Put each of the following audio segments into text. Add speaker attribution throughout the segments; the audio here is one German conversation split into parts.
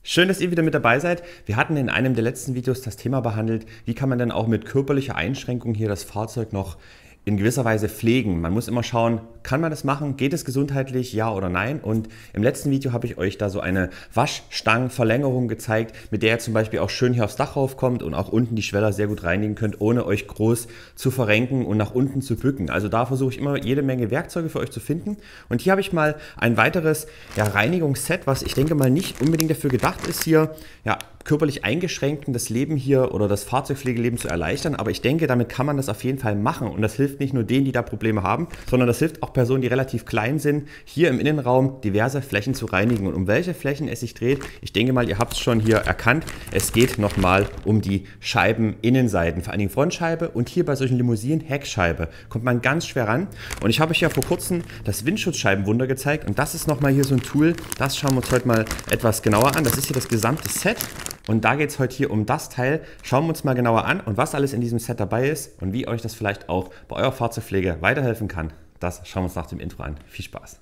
Speaker 1: Schön, dass ihr wieder mit dabei seid. Wir hatten in einem der letzten Videos das Thema behandelt, wie kann man denn auch mit körperlicher Einschränkung hier das Fahrzeug noch in gewisser Weise pflegen. Man muss immer schauen, kann man das machen? Geht es gesundheitlich? Ja oder nein? Und im letzten Video habe ich euch da so eine Waschstangenverlängerung gezeigt, mit der ihr zum Beispiel auch schön hier aufs Dach raufkommt und auch unten die Schweller sehr gut reinigen könnt, ohne euch groß zu verrenken und nach unten zu bücken. Also da versuche ich immer jede Menge Werkzeuge für euch zu finden. Und hier habe ich mal ein weiteres Reinigungsset, was ich denke mal nicht unbedingt dafür gedacht ist, hier körperlich Eingeschränkten das Leben hier oder das Fahrzeugpflegeleben zu erleichtern. Aber ich denke, damit kann man das auf jeden Fall machen. Und das hilft nicht nur denen, die da Probleme haben, sondern das hilft auch Personen, die relativ klein sind, hier im Innenraum diverse Flächen zu reinigen. Und um welche Flächen es sich dreht, ich denke mal, ihr habt es schon hier erkannt. Es geht nochmal um die Scheibeninnenseiten, vor allen Dingen Frontscheibe und hier bei solchen Limousinen Heckscheibe. Kommt man ganz schwer ran. Und ich habe euch ja vor kurzem das Windschutzscheibenwunder gezeigt. Und das ist nochmal hier so ein Tool, das schauen wir uns heute mal etwas genauer an. Das ist hier das gesamte Set. Und da geht es heute hier um das Teil. Schauen wir uns mal genauer an und was alles in diesem Set dabei ist und wie euch das vielleicht auch bei eurer Fahrzeugpflege weiterhelfen kann. Das schauen wir uns nach dem Intro an. Viel Spaß!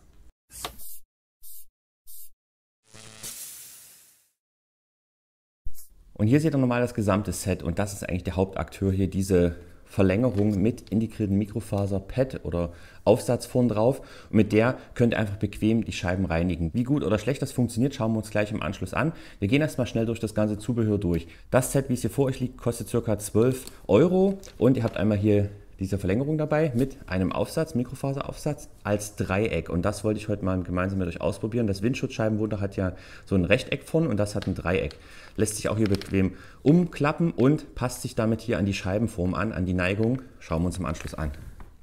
Speaker 1: Und hier seht ihr nochmal das gesamte Set und das ist eigentlich der Hauptakteur hier, diese Verlängerung mit integrierten Mikrofaser-Pad oder Aufsatz vorn drauf. Und mit der könnt ihr einfach bequem die Scheiben reinigen. Wie gut oder schlecht das funktioniert, schauen wir uns gleich im Anschluss an. Wir gehen erstmal schnell durch das ganze Zubehör durch. Das Set, wie es hier vor euch liegt, kostet ca. 12 € und ihr habt einmal hier diese Verlängerung dabei mit einem Aufsatz, Mikrofaseraufsatz als Dreieck. Und das wollte ich heute mal gemeinsam mit euch ausprobieren. Das Windschutzscheibenwunder hat ja so ein Rechteck vorne und das hat ein Dreieck. Lässt sich auch hier bequem umklappen und passt sich damit hier an die Scheibenform an die Neigung. Schauen wir uns im Anschluss an.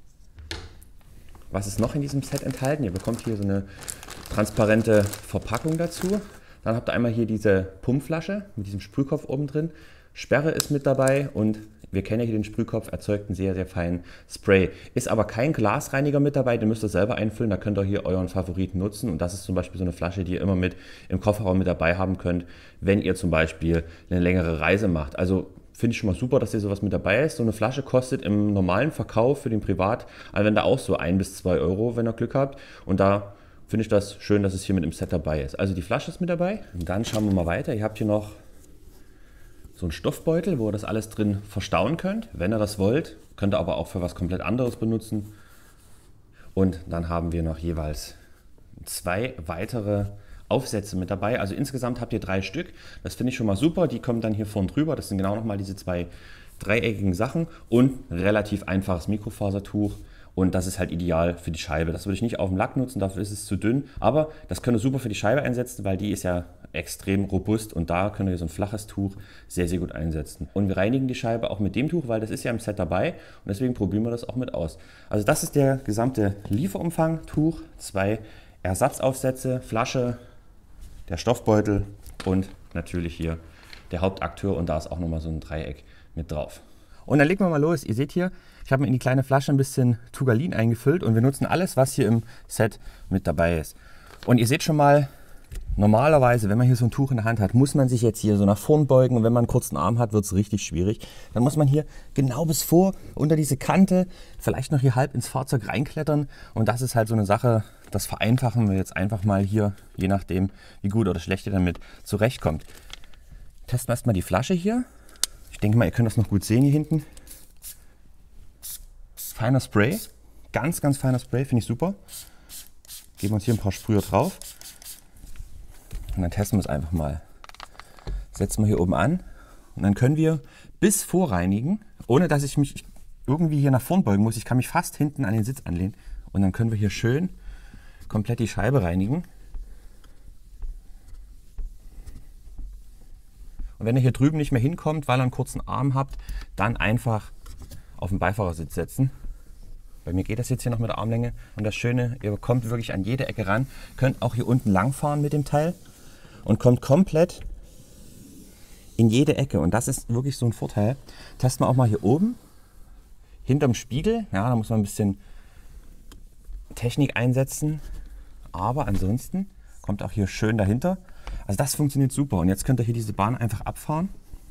Speaker 1: Was ist noch in diesem Set enthalten? Ihr bekommt hier so eine transparente Verpackung dazu. Dann habt ihr einmal hier diese Pumpflasche mit diesem Sprühkopf oben drin. Sperre ist mit dabei und wir kennen ja hier den Sprühkopf, erzeugt einen sehr, sehr feinen Spray. Ist aber kein Glasreiniger mit dabei, den müsst ihr selber einfüllen, da könnt ihr hier euren Favoriten nutzen. Und das ist zum Beispiel so eine Flasche, die ihr immer mit im Kofferraum mit dabei haben könnt, wenn ihr zum Beispiel eine längere Reise macht. Also finde ich schon mal super, dass hier sowas mit dabei ist. So eine Flasche kostet im normalen Verkauf für den Privatanwender auch so 1 bis 2 €, wenn ihr Glück habt. Und da finde ich das schön, dass es hier mit im Set dabei ist. Also die Flasche ist mit dabei. Und dann schauen wir mal weiter. Ihr habt hier noch so ein Stoffbeutel, wo ihr das alles drin verstauen könnt. Wenn ihr das wollt, könnt ihr aber auch für was komplett anderes benutzen. Und dann haben wir noch jeweils 2 weitere Aufsätze mit dabei. Also insgesamt habt ihr 3 Stück. Das finde ich schon mal super. Die kommen dann hier vorne drüber. Das sind genau nochmal diese 2 dreieckigen Sachen und relativ einfaches Mikrofasertuch. Und das ist halt ideal für die Scheibe. Das würde ich nicht auf dem Lack nutzen, dafür ist es zu dünn. Aber das könnt ihr super für die Scheibe einsetzen, weil die ist ja extrem robust. Und da könnt ihr so ein flaches Tuch sehr, sehr gut einsetzen. Und wir reinigen die Scheibe auch mit dem Tuch, weil das ist ja im Set dabei. Und deswegen probieren wir das auch mit aus. Also das ist der gesamte Lieferumfang. Tuch, 2 Ersatzaufsätze, Flasche, der Stoffbeutel und natürlich hier der Hauptakteur. Und da ist auch nochmal so ein Dreieck mit drauf. Und dann legen wir mal los. Ihr seht hier, ich habe mir in die kleine Flasche ein bisschen Tugalin eingefüllt und wir nutzen alles, was hier im Set mit dabei ist. Und ihr seht schon mal, normalerweise, wenn man hier so ein Tuch in der Hand hat, muss man sich jetzt hier so nach vorn beugen und wenn man einen kurzen Arm hat, wird es richtig schwierig. Dann muss man hier genau bis vor, unter diese Kante, vielleicht noch hier halb ins Fahrzeug reinklettern und das ist halt so eine Sache, das vereinfachen wir jetzt einfach mal hier, je nachdem, wie gut oder schlecht ihr damit zurechtkommt. Testen wir erstmal die Flasche hier. Ich denke mal, ihr könnt das noch gut sehen hier hinten. Feiner Spray, ganz, ganz feiner Spray, finde ich super. Geben wir uns hier ein paar Sprüher drauf. Und dann testen wir es einfach mal. Setzen wir hier oben an und dann können wir bis vorreinigen, ohne dass ich mich irgendwie hier nach vorn beugen muss. Ich kann mich fast hinten an den Sitz anlehnen und dann können wir hier schön komplett die Scheibe reinigen. Und wenn ihr hier drüben nicht mehr hinkommt, weil ihr einen kurzen Arm habt, dann einfach auf den Beifahrersitz setzen. Bei mir geht das jetzt hier noch mit der Armlänge. Und das Schöne, ihr kommt wirklich an jede Ecke ran. Könnt auch hier unten lang fahren mit dem Teil und kommt komplett in jede Ecke. Und das ist wirklich so ein Vorteil. Testen wir auch mal hier oben, hinterm Spiegel. Ja, da muss man ein bisschen Technik einsetzen. Aber ansonsten kommt auch hier schön dahinter. Also das funktioniert super. Und jetzt könnt ihr hier diese Bahn einfach abfahren.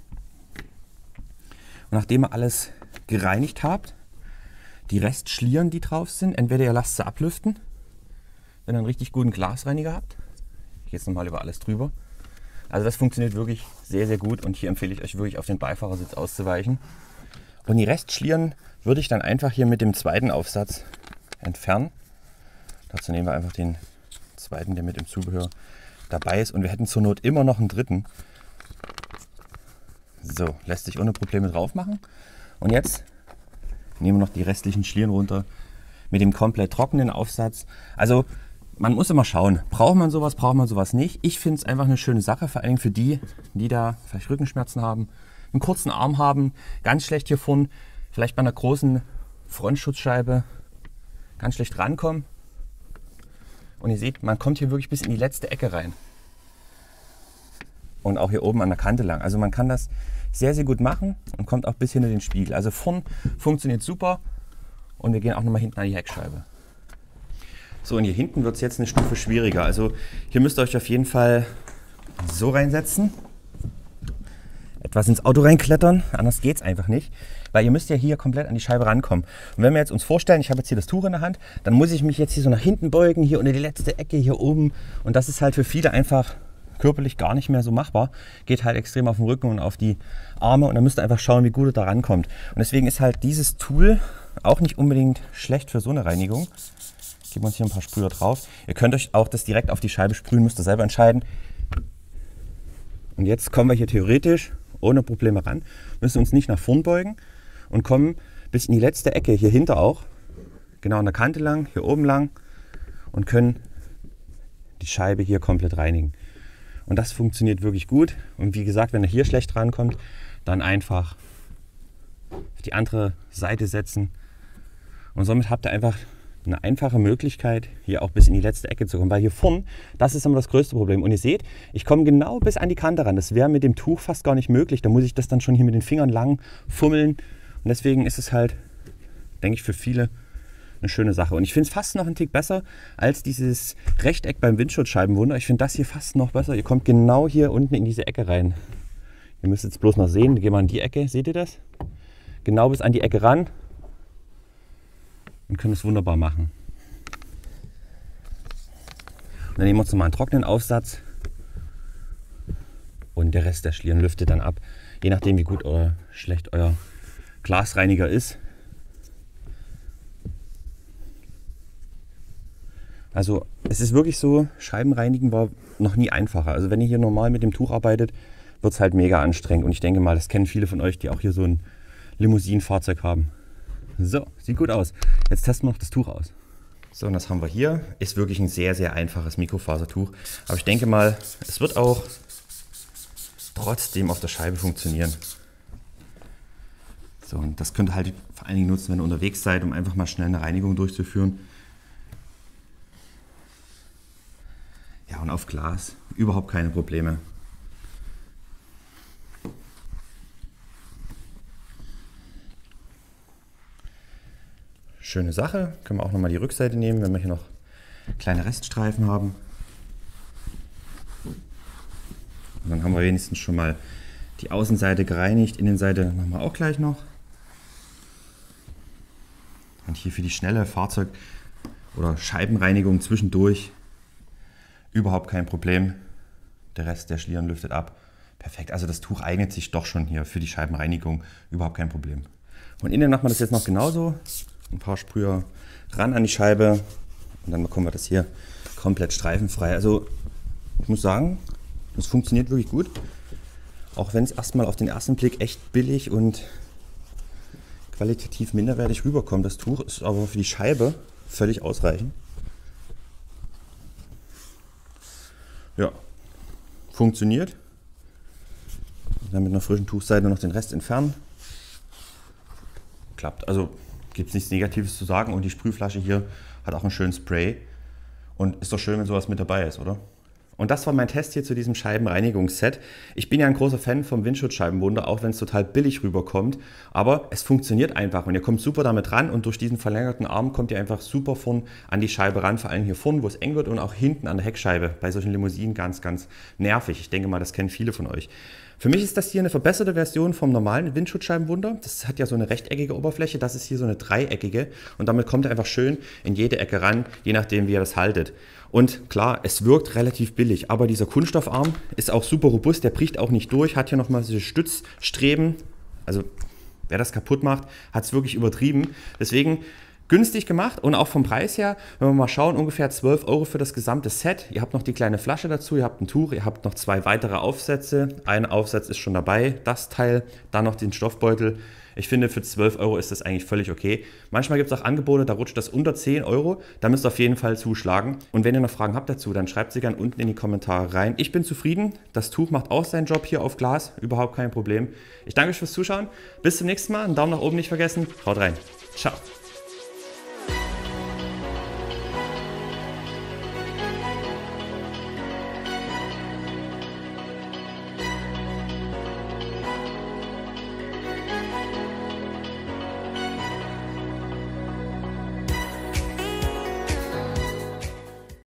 Speaker 1: Und nachdem ihr alles gereinigt habt, die Restschlieren, die drauf sind, entweder ihr lasst sie ablüften, wenn ihr einen richtig guten Glasreiniger habt. Ich gehe jetzt nochmal über alles drüber. Also das funktioniert wirklich sehr, sehr gut und hier empfehle ich euch wirklich auf den Beifahrersitz auszuweichen. Und die Restschlieren würde ich dann einfach hier mit dem zweiten Aufsatz entfernen. Dazu nehmen wir einfach den zweiten, der mit im Zubehör dabei ist und wir hätten zur Not immer noch einen dritten. So, lässt sich ohne Probleme drauf machen. Und jetzt nehmen wir noch die restlichen Schlieren runter mit dem komplett trockenen Aufsatz. Also man muss immer schauen, braucht man sowas nicht. Ich finde es einfach eine schöne Sache, vor allem für die, die da vielleicht Rückenschmerzen haben, einen kurzen Arm haben, ganz schlecht hier vorne, vielleicht bei einer großen Frontschutzscheibe ganz schlecht rankommen. Und ihr seht, man kommt hier wirklich bis in die letzte Ecke rein. Und auch hier oben an der Kante lang. Also man kann das sehr, sehr gut machen und kommt auch bis hinter den Spiegel. Also vorn funktioniert super und wir gehen auch nochmal hinten an die Heckscheibe. So, und hier hinten wird es jetzt eine Stufe schwieriger. Also hier müsst ihr euch auf jeden Fall so reinsetzen. Etwas ins Auto reinklettern, anders geht es einfach nicht. Weil ihr müsst ja hier komplett an die Scheibe rankommen. Und wenn wir jetzt uns vorstellen, ich habe jetzt hier das Tuch in der Hand, dann muss ich mich jetzt hier so nach hinten beugen, hier unter die letzte Ecke, hier oben. Und das ist halt für viele einfach körperlich gar nicht mehr so machbar. Geht halt extrem auf den Rücken und auf die Arme und dann müsst ihr einfach schauen, wie gut ihr da rankommt. Und deswegen ist halt dieses Tool auch nicht unbedingt schlecht für so eine Reinigung. Geben wir uns hier ein paar Sprüher drauf. Ihr könnt euch auch das direkt auf die Scheibe sprühen, müsst ihr selber entscheiden. Und jetzt kommen wir hier theoretisch ohne Probleme ran, müssen uns nicht nach vorn beugen und kommen bis in die letzte Ecke hier hinter auch, genau an der Kante lang, hier oben lang und können die Scheibe hier komplett reinigen. Und das funktioniert wirklich gut. Und wie gesagt, wenn ihr hier schlecht rankommt, dann einfach auf die andere Seite setzen. Und somit habt ihr einfach eine einfache Möglichkeit, hier auch bis in die letzte Ecke zu kommen. Weil hier vorne, das ist immer das größte Problem. Und ihr seht, ich komme genau bis an die Kante ran. Das wäre mit dem Tuch fast gar nicht möglich. Da muss ich das dann schon hier mit den Fingern lang fummeln. Und deswegen ist es halt, denke ich, für viele eine schöne Sache. Und ich finde es fast noch einen Tick besser als dieses Rechteck beim Windschutzscheibenwunder. Ich finde das hier fast noch besser. Ihr kommt genau hier unten in diese Ecke rein. Ihr müsst jetzt bloß noch sehen, gehen wir in die Ecke, seht ihr das? Genau bis an die Ecke ran und können es wunderbar machen. Und dann nehmen wir uns nochmal einen trockenen Aufsatz und der Rest der Schlieren lüftet dann ab. Je nachdem, wie gut oder schlecht euer Glasreiniger ist. Also es ist wirklich so, Scheibenreinigen war noch nie einfacher. Also wenn ihr hier normal mit dem Tuch arbeitet, wird es halt mega anstrengend. Und ich denke mal, das kennen viele von euch, die auch hier so ein Limousinenfahrzeug haben. So, sieht gut aus. Jetzt testen wir noch das Tuch aus. So, und das haben wir hier. Ist wirklich ein sehr, sehr einfaches Mikrofasertuch. Aber ich denke mal, es wird auch trotzdem auf der Scheibe funktionieren. So, und das könnt ihr halt vor allen Dingen nutzen, wenn ihr unterwegs seid, um einfach mal schnell eine Reinigung durchzuführen. Ja, und auf Glas überhaupt keine Probleme. Schöne Sache. Können wir auch nochmal die Rückseite nehmen, wenn wir hier noch kleine Reststreifen haben. Und dann haben wir wenigstens schon mal die Außenseite gereinigt. Innenseite machen wir auch gleich noch. Und hier für die schnelle Fahrzeug- oder Scheibenreinigung zwischendurch überhaupt kein Problem. Der Rest der Schlieren lüftet ab. Perfekt. Also das Tuch eignet sich doch schon hier für die Scheibenreinigung. Überhaupt kein Problem. Und innen macht man das jetzt noch genauso. Ein paar Sprüher ran an die Scheibe und dann bekommen wir das hier komplett streifenfrei. Also ich muss sagen, das funktioniert wirklich gut. Auch wenn es erstmal auf den ersten Blick echt billig und qualitativ minderwertig rüberkommt. Das Tuch ist aber für die Scheibe völlig ausreichend. Ja, funktioniert. Dann mit einer frischen Tuchseite noch den Rest entfernen. Klappt. Also gibt es nichts Negatives zu sagen und die Sprühflasche hier hat auch einen schönen Spray und ist doch schön, wenn sowas mit dabei ist, oder? Und das war mein Test hier zu diesem Scheibenreinigungsset. Ich bin ja ein großer Fan vom Windschutzscheibenwunder, auch wenn es total billig rüberkommt, aber es funktioniert einfach und ihr kommt super damit ran und durch diesen verlängerten Arm kommt ihr einfach super vorn an die Scheibe ran, vor allem hier vorn, wo es eng wird und auch hinten an der Heckscheibe, bei solchen Limousinen ganz, ganz nervig. Ich denke mal, das kennen viele von euch. Für mich ist das hier eine verbesserte Version vom normalen Windschutzscheibenwunder. Das hat ja so eine rechteckige Oberfläche, das ist hier so eine dreieckige und damit kommt er einfach schön in jede Ecke ran, je nachdem wie ihr das haltet. Und klar, es wirkt relativ billig, aber dieser Kunststoffarm ist auch super robust, der bricht auch nicht durch, hat hier nochmal diese Stützstreben. Also wer das kaputt macht, hat es wirklich übertrieben. Deswegen günstig gemacht und auch vom Preis her, wenn wir mal schauen, ungefähr 12 € für das gesamte Set. Ihr habt noch die kleine Flasche dazu, ihr habt ein Tuch, ihr habt noch 2 weitere Aufsätze. Ein Aufsatz ist schon dabei, das Teil, dann noch den Stoffbeutel. Ich finde, für 12 € ist das eigentlich völlig okay. Manchmal gibt es auch Angebote, da rutscht das unter 10 €. Da müsst ihr auf jeden Fall zuschlagen. Und wenn ihr noch Fragen habt dazu, dann schreibt sie gerne unten in die Kommentare rein. Ich bin zufrieden. Das Tuch macht auch seinen Job hier auf Glas. Überhaupt kein Problem. Ich danke euch fürs Zuschauen. Bis zum nächsten Mal. Einen Daumen nach oben nicht vergessen. Haut rein. Ciao.